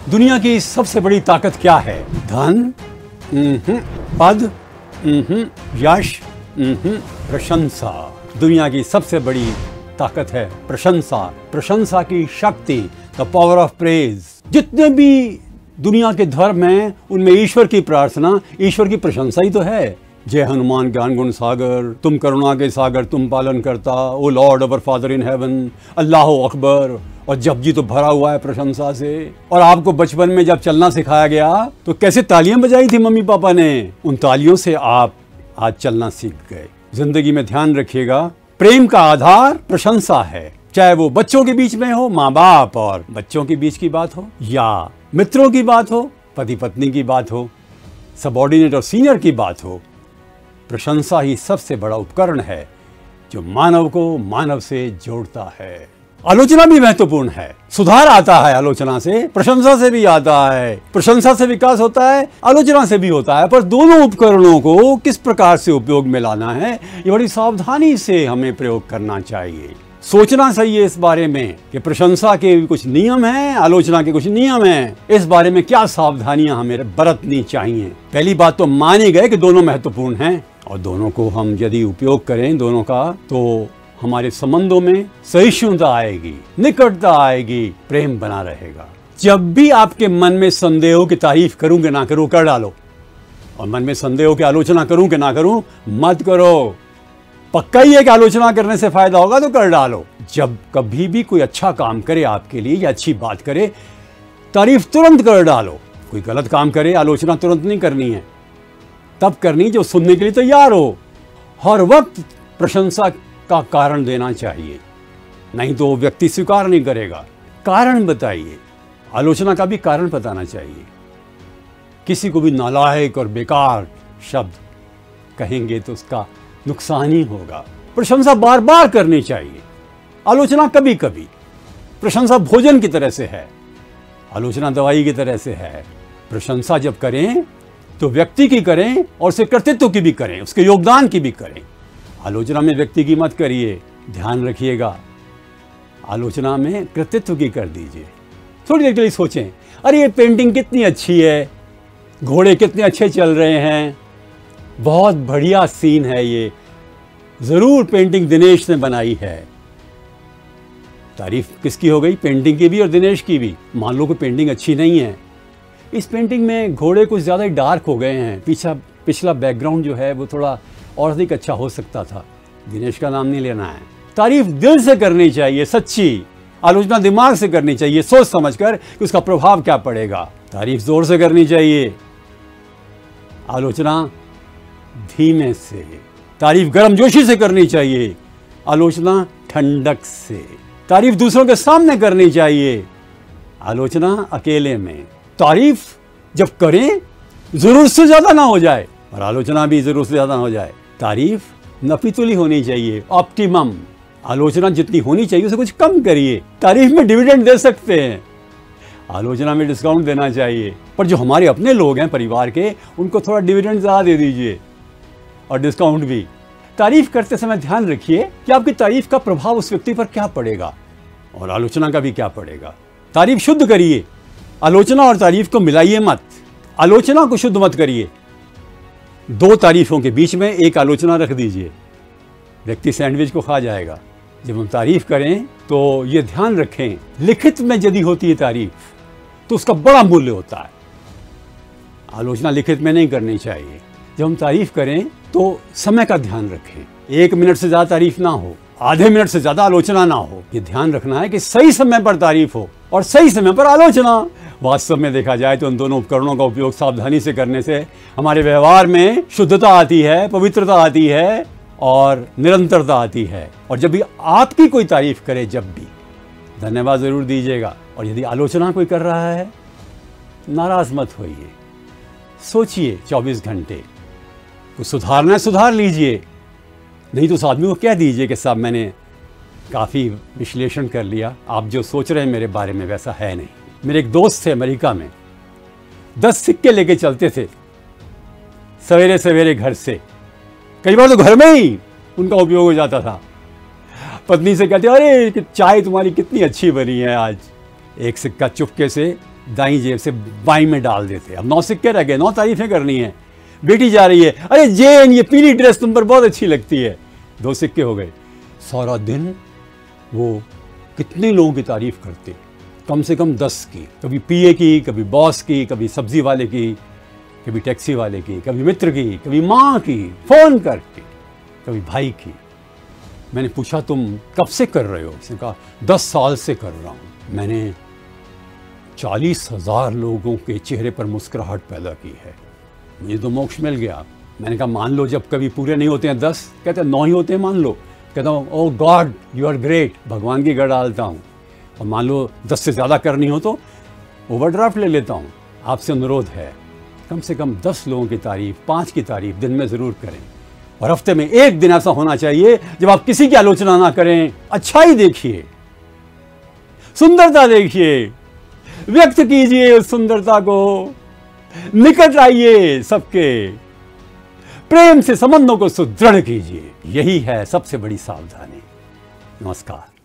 दुनिया की सबसे बड़ी ताकत क्या है? धन? पद? यश? प्रशंसा। दुनिया की सबसे बड़ी ताकत है प्रशंसा, प्रशंसा की शक्ति, द पावर ऑफ प्रेज। जितने भी दुनिया के धर्म हैं उनमें ईश्वर की प्रार्थना, ईश्वर की प्रशंसा ही तो है। जय हनुमान ज्ञान गुण सागर, तुम करुणा के सागर, तुम पालन करता, O Lord our father in heaven, Allah अकबर। और जपजी तो भरा हुआ है प्रशंसा से। और आपको बचपन में जब चलना सिखाया गया तो कैसे तालियां बजाई थी मम्मी पापा ने, उन तालियों से आप आज चलना सीख गए। जिंदगी में ध्यान रखिएगा, प्रेम का आधार प्रशंसा है। चाहे वो बच्चों के बीच में हो, माँ बाप और बच्चों के बीच की बात हो, या मित्रों की बात हो, पति पत्नी की बात हो, सबऑर्डिनेट और सीनियर की बात हो, प्रशंसा ही सबसे बड़ा उपकरण है जो मानव को मानव से जोड़ता है। आलोचना भी महत्वपूर्ण है। सुधार आता है आलोचना से, प्रशंसा से भी आता है। प्रशंसा से विकास होता है, आलोचना से भी होता है। पर दोनों उपकरणों को किस प्रकार से उपयोग में लाना है, ये बड़ी सावधानी से हमें प्रयोग करना चाहिए। सोचना चाहिए इस बारे में कि प्रशंसा के भी कुछ नियम हैं, आलोचना के कुछ नियम हैं। इस बारे में क्या सावधानियां हमें बरतनी चाहिए। पहली बात तो माने गए कि दोनों महत्वपूर्ण हैं, और दोनों को हम यदि उपयोग करें दोनों का, तो हमारे संबंधों में सहिष्णुता आएगी, निकटता आएगी, प्रेम बना रहेगा। जब भी आपके मन में संदेह हो कि तारीफ करूं कि ना करूं, कर डालो। और मन में संदेह हो कि आलोचना करूं कि ना करूं, मत करो। पक्का ही है कि आलोचना करने से फायदा होगा तो कर डालो। जब कभी भी कोई अच्छा काम करे आपके लिए या अच्छी बात करे, तारीफ तुरंत कर डालो। कोई गलत काम करे, आलोचना तुरंत नहीं करनी है, तब करनी जो सुनने के लिए तैयार हो। हर वक्त प्रशंसा का कारण देना चाहिए, नहीं तो वो व्यक्ति स्वीकार नहीं करेगा। कारण बताइए, आलोचना का भी कारण बताना चाहिए। किसी को भी नालायक और बेकार शब्द कहेंगे तो उसका नुकसान ही होगा। प्रशंसा बार बार करनी चाहिए, आलोचना कभी कभी। प्रशंसा भोजन की तरह से है, आलोचना दवाई की तरह से है। प्रशंसा जब करें तो व्यक्ति की करें और उसके कृतित्व की भी करें, उसके योगदान की भी करें। आलोचना में व्यक्ति की मत करिए, ध्यान रखिएगा। आलोचना में कृतित्व की कर दीजिए। थोड़ी देर के लिए सोचें, अरे ये पेंटिंग कितनी अच्छी है, घोड़े कितने अच्छे चल रहे हैं, बहुत बढ़िया सीन है ये, जरूर पेंटिंग दिनेश ने बनाई है। तारीफ किसकी हो गई? पेंटिंग की भी और दिनेश की भी। मान लो कि पेंटिंग अच्छी नहीं है, इस पेंटिंग में घोड़े कुछ ज़्यादा ही डार्क हो गए हैं, पिछला बैकग्राउंड जो है वो थोड़ा और अधिक अच्छा हो सकता था। दिनेश का नाम नहीं लेना है। तारीफ दिल से करनी चाहिए, सच्ची। आलोचना दिमाग से करनी चाहिए, सोच समझकर कि उसका प्रभाव क्या पड़ेगा। तारीफ जोर से करनी चाहिए, आलोचना धीमे से। तारीफ गर्मजोशी से करनी चाहिए, आलोचना ठंडक से। तारीफ दूसरों के सामने करनी चाहिए, आलोचना अकेले में। तारीफ जब करें जरूरत से ज्यादा ना हो जाए और आलोचना भी जरूरत से ज्यादा ना हो जाए। तारीफ नपीतुली होनी चाहिए, ऑप्टिमम। आलोचना जितनी होनी चाहिए उसे कुछ कम करिए। तारीफ में डिविडेंड दे सकते हैं, आलोचना में डिस्काउंट देना चाहिए। पर जो हमारे अपने लोग हैं परिवार के, उनको थोड़ा डिविडेंड ज़्यादा दे दीजिए और डिस्काउंट भी। तारीफ करते समय ध्यान रखिए कि आपकी तारीफ का प्रभाव उस व्यक्ति पर क्या पड़ेगा और आलोचना का भी क्या पड़ेगा। तारीफ शुद्ध करिए, आलोचना और तारीफ को मिलाइए मत। आलोचना को शुद्ध मत करिए। दो तारीफों के बीच में एक आलोचना रख दीजिए, व्यक्ति सैंडविच को खा जाएगा। जब हम तारीफ करें तो ये ध्यान रखें, लिखित में यदि होती है तारीफ तो उसका बड़ा मूल्य होता है। आलोचना लिखित में नहीं करनी चाहिए। जब हम तारीफ करें तो समय का ध्यान रखें, 1 मिनट से ज्यादा तारीफ ना हो, आधे मिनट से ज्यादा आलोचना ना हो। ये ध्यान रखना है कि सही समय पर तारीफ हो और सही समय पर आलोचना। वास्तव में देखा जाए तो उन दोनों उपकरणों का उपयोग सावधानी से करने से हमारे व्यवहार में शुद्धता आती है, पवित्रता आती है और निरंतरता आती है। और जब भी आपकी कोई तारीफ करे, जब भी धन्यवाद जरूर दीजिएगा। और यदि आलोचना कोई कर रहा है, नाराज मत होइए, सोचिए 24 घंटे। कुछ सुधारना है सुधार लीजिए, नहीं तो उस आदमी को कह दीजिए कि साहब मैंने काफ़ी विश्लेषण कर लिया, आप जो सोच रहे हैं मेरे बारे में वैसा है नहीं। मेरे एक दोस्त थे अमेरिका में, 10 सिक्के लेके चलते थे सवेरे सवेरे घर से। कई बार तो घर में ही उनका उपयोग हो जाता था। पत्नी से कहते, अरे चाय तुम्हारी कितनी अच्छी बनी है आज। एक सिक्का चुपके से दाईं जेब से बाईं में डाल देते। अब 9 सिक्के रह गए, 9 तारीफें करनी है। बेटी जा रही है, अरे जेन ये पीली ड्रेस तुम पर बहुत अच्छी लगती है, 2 सिक्के हो गए। सारा दिन वो कितने लोगों की तारीफ करते, कम से कम 10 की, कभी पीए की, कभी बॉस की, कभी सब्जी वाले की, कभी टैक्सी वाले की, कभी मित्र की, कभी माँ की फोन करके, कभी भाई की। मैंने पूछा तुम कब से कर रहे हो? उसने कहा 10 साल से कर रहा हूँ। मैंने 40,000 लोगों के चेहरे पर मुस्कुराहट पैदा की है, मुझे तो मोक्ष मिल गया। मैंने कहा मान लो जब कभी पूरे नहीं होते हैं 10, कहते 9 ही होते हैं मान लो। कहता हूँ oh God you are great, भगवान की गढ़ डालता हूँ। और मान लो 10 से ज़्यादा करनी हो तो ओवरड्राफ्ट ले लेता हूँ। आपसे अनुरोध है कम से कम 10 लोगों की तारीफ, 5 की तारीफ दिन में ज़रूर करें। और हफ्ते में एक दिन ऐसा होना चाहिए जब आप किसी की आलोचना ना करें, अच्छाई देखिए, सुंदरता देखिए, व्यक्त कीजिए उस सुंदरता को, निकट आइए सबके, प्रेम से संबंधों को सुदृढ़ कीजिए। यही है सबसे बड़ी सावधानी। नमस्कार।